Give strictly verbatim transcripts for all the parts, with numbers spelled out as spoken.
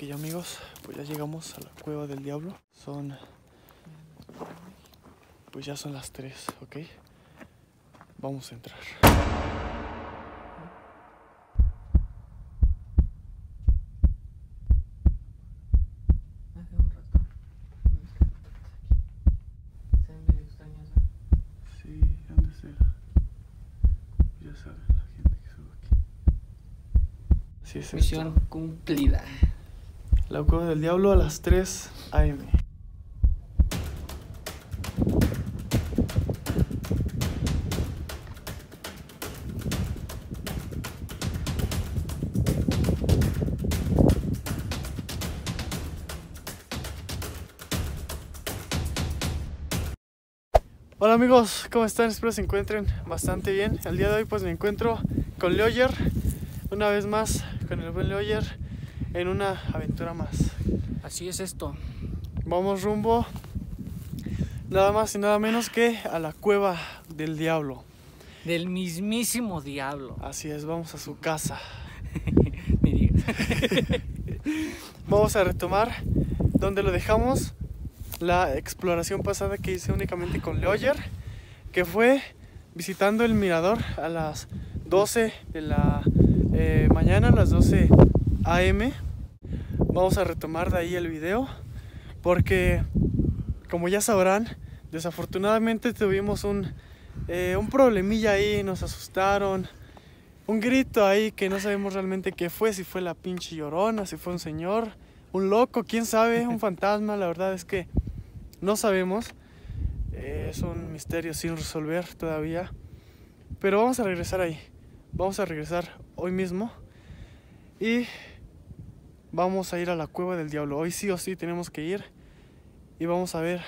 Ok amigos, pues ya llegamos a la cueva del diablo. Son... Pues ya son las tres, ¿ok? Vamos a entrar. Hace un rato. Se ven medio extrañas, ¿no? Sí, han de ser. Ya saben, la gente que sube aquí. Así es. Misión esto. cumplida. La cueva del diablo a las tres a eme Hola amigos, ¿cómo están? Espero se encuentren bastante bien. El día de hoy pues me encuentro con Leoyer, una vez más con el buen Leoyer, en una aventura más. Así es esto. Vamos rumbo nada más y nada menos que a la cueva del diablo. Del mismísimo diablo. Así es, vamos a su casa. Ni digas. Vamos a retomar donde lo dejamos, la exploración pasada que hice únicamente con Leoyer, que fue visitando el mirador a las doce de la eh, mañana, a las doce a eme Vamos a retomar de ahí el video porque, como ya sabrán, desafortunadamente tuvimos un, eh, un problemilla ahí, nos asustaron. Un grito ahí que no sabemos realmente qué fue, si fue la pinche Llorona, si fue un señor, un loco, quién sabe, un fantasma, la verdad es que no sabemos. Eh, es un misterio sin resolver todavía. Pero vamos a regresar ahí, vamos a regresar hoy mismo y vamos a ir a la cueva del diablo. Hoy sí o sí tenemos que ir y vamos a ver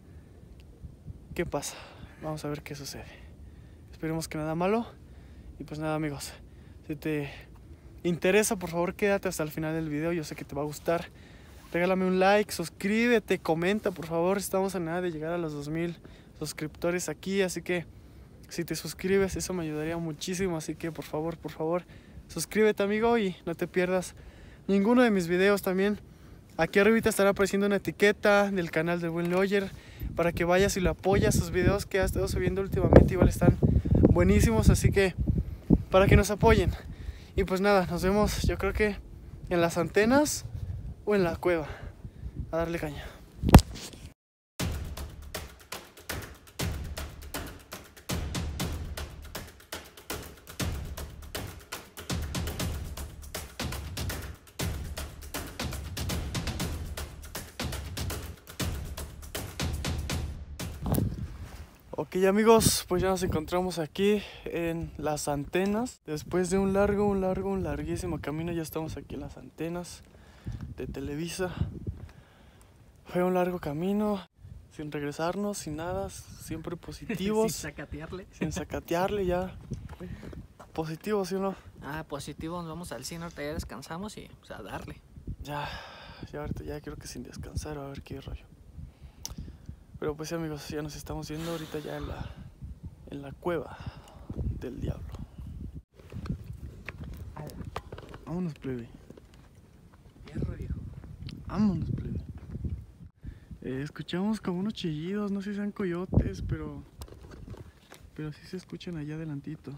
qué pasa, vamos a ver qué sucede. Esperemos que nada malo. Y pues nada amigos, si te interesa por favor quédate hasta el final del video, yo sé que te va a gustar. Regálame un like, suscríbete, comenta por favor, estamos a nada de llegar a los dos mil suscriptores aquí, así que si te suscribes eso me ayudaría muchísimo, así que por favor, por favor, suscríbete amigo y no te pierdas ninguno de mis videos. También aquí arribita estará apareciendo una etiqueta del canal del buen Leoyer para que vayas y lo apoyas. Sus videos que ha estado subiendo últimamente igual están buenísimos, así que para que nos apoyen. Y pues nada, nos vemos yo creo que en las antenas o en la cueva. A darle caña. Ok amigos, pues ya nos encontramos aquí en las antenas. Después de un largo, un largo, un larguísimo camino ya estamos aquí en las antenas de Televisa. Fue un largo camino, sin regresarnos, sin nada, siempre positivos. Sin sacatearle. Sin sacatearle ya. Positivos, ¿sí o no? Ah, positivo, nos vamos al cine, ahorita ya descansamos y pues a darle. Ya, ya ahorita ya creo que sin descansar, a ver qué rollo. Pero pues sí amigos, ya nos estamos viendo ahorita ya en la, en la cueva del diablo. Ala. Vámonos plebe. Hierro, viejo. Vámonos plebe. Eh, escuchamos como unos chillidos, no sé si sean coyotes, pero pero sí se escuchan allá adelantito.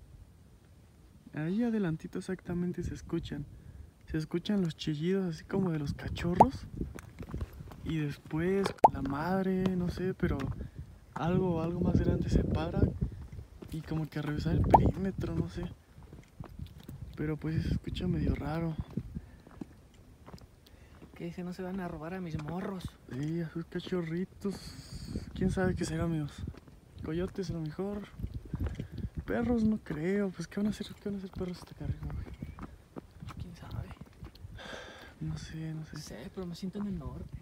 Ahí adelantito exactamente se escuchan. Se escuchan los chillidos así como de los cachorros. Y después la madre, no sé, pero algo, algo más grande se para y como que a revisar el perímetro, no sé. Pero pues se escucha medio raro. ¿Qué dice? No se van a robar a mis morros. Sí, a sus cachorritos. ¿Quién sabe qué será, amigos? Coyotes a lo mejor. Perros no creo. Pues ¿qué van a hacer? ¿Qué van a hacer perros hasta acá arriba, güey? ¿Quién sabe? No sé, no sé. No sé, pero me siento en el norte.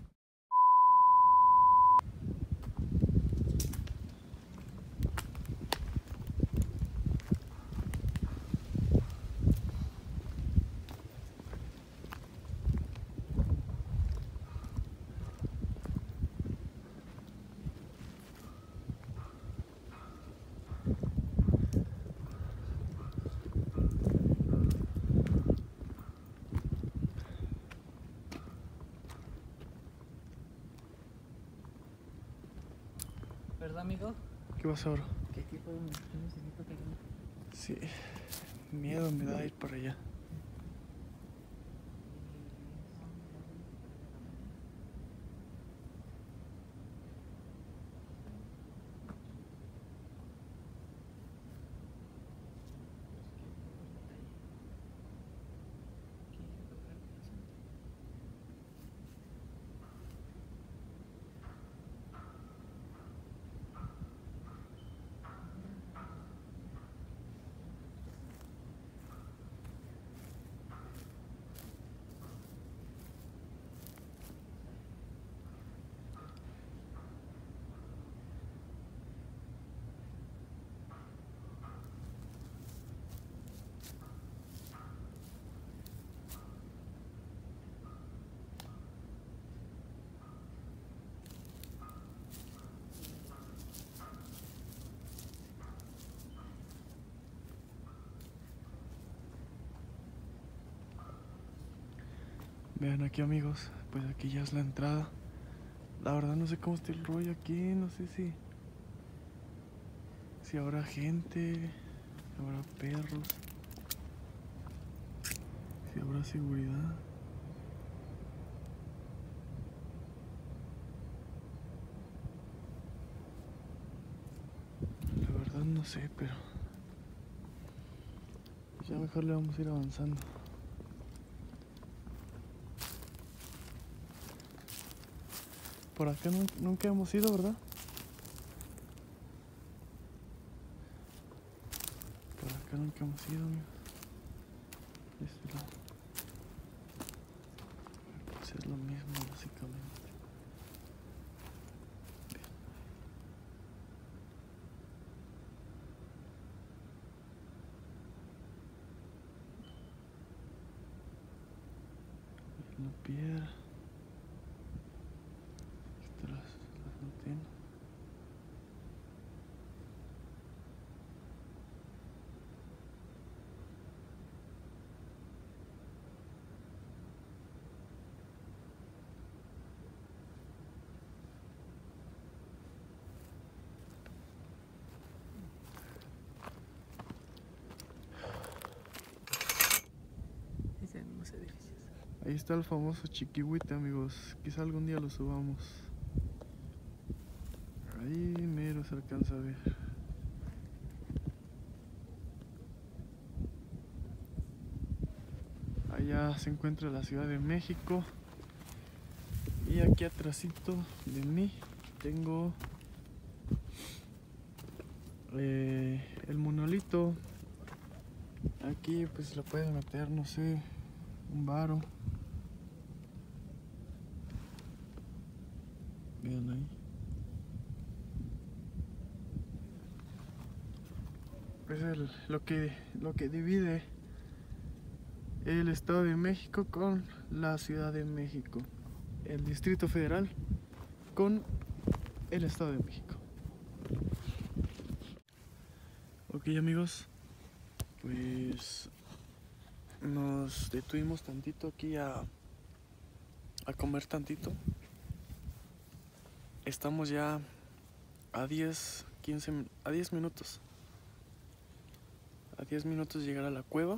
¿Verdad, amigo? ¿Qué pasa, bro? ¿Qué tipo de necesito que hay? Sí, miedo me da ir para allá. Vean aquí, amigos, pues aquí ya es la entrada. La verdad no sé cómo está el rollo aquí, no sé si si habrá gente, si habrá perros, si habrá seguridad. La verdad no sé, pero ya mejor le vamos a ir avanzando. Por acá nun- nunca hemos ido, ¿verdad? Por acá nunca hemos ido, amigos. De este lado. Pues es lo mismo, básicamente. Bien, la piedra. Aquí están las, las antenas. Dicen unos edificios. Ahí está el famoso Chiquihuite, amigos. Quizá algún día lo subamos. Ahí mero se alcanza a ver. Allá se encuentra la Ciudad de México. Y aquí atrásito de mí tengo eh, el monolito. Aquí pues lo pueden meter, no sé, un varo. Vean ahí. Es el, lo que lo que divide el Estado de México con la Ciudad de México. El Distrito Federal con el Estado de México. Ok, amigos, pues nos detuvimos tantito aquí a, a comer tantito. Estamos ya a diez, quince, a diez minutos. A diez minutos de llegar a la cueva.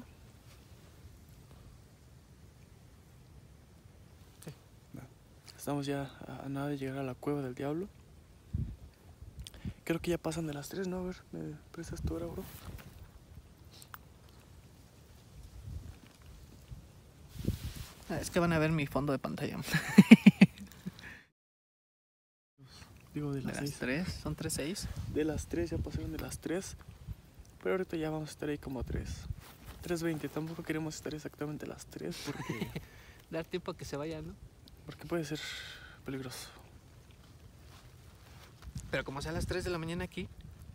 Sí. Estamos ya a, a nada de llegar a la cueva del diablo. Creo que ya pasan de las tres, ¿no? A ver, ¿me prestas tu hora, bro? Ah, es que van a ver mi fondo de pantalla. Digo, de De las las seis. tres, son tres seis. De las tres, ya pasaron de las tres. Pero ahorita ya vamos a estar ahí como a tres. tres veinte, tampoco queremos estar exactamente a las tres porque, Dar tiempo a que se vayan, ¿no? porque puede ser peligroso. Pero como sea a las tres de la mañana aquí,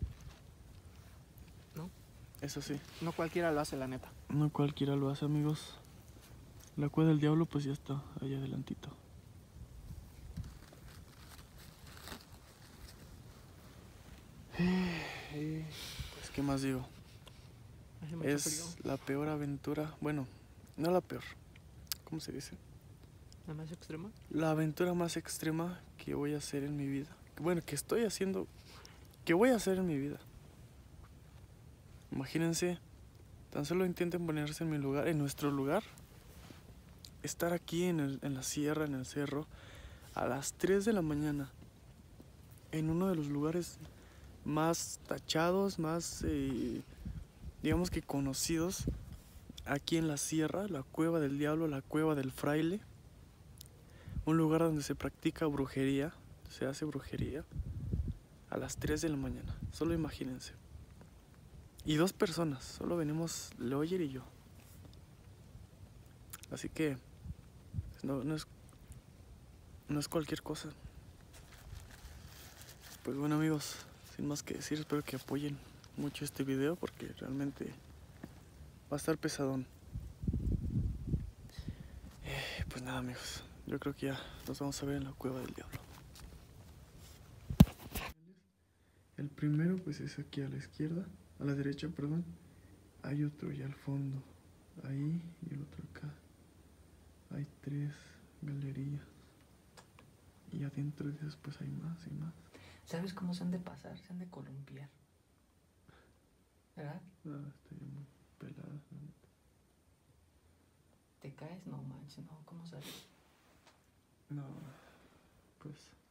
Eso sí, no cualquiera lo hace, la neta. no cualquiera lo hace, amigos. La cueva del diablo pues ya está allá adelantito. Eh, Pues qué más digo. Hace mucho Es frío. la peor aventura, bueno, no la peor, ¿cómo se dice? ¿La más extrema? La aventura más extrema que voy a hacer en mi vida. Bueno, que estoy haciendo ¿qué voy a hacer en mi vida? Imagínense, tan solo intenten ponerse en mi lugar, en nuestro lugar. Estar aquí en, el, en la sierra, en el cerro, a las tres de la mañana, en uno de los lugares más tachados, más, eh, digamos que conocidos, aquí en la sierra, la Cueva del Diablo, la Cueva del Fraile, un lugar donde se practica brujería, se hace brujería, a las tres de la mañana, solo imagínense. Y dos personas, solo venimos Lawyer y yo. Así que no, no, es, no es cualquier cosa. Pues bueno amigos, sin más que decir, espero que apoyen mucho este video porque realmente va a estar pesadón. Eh, pues nada amigos, yo creo que ya nos vamos a ver en la Cueva del Diablo. El primero pues es aquí a la izquierda, a la derecha, perdón. Hay otro ya al fondo, ahí y el otro acá. Hay tres galerías. Y adentro de esas pues hay más y más. ¿Sabes cómo se han de pasar? Se han de columpiar. ¿Verdad? Ah, está ya muy pelada, la neta. ¿Te caes? No manches, no. ¿Cómo sales? No, pues